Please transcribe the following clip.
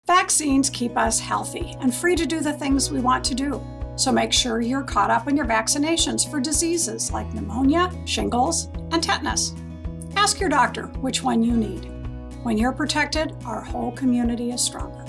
Vaccines keep us healthy and free to do the things we want to do. So make sure you're caught up on your vaccinations for diseases like pneumonia, shingles, and tetanus. Ask your doctor which one you need. When you're protected, our whole community is stronger.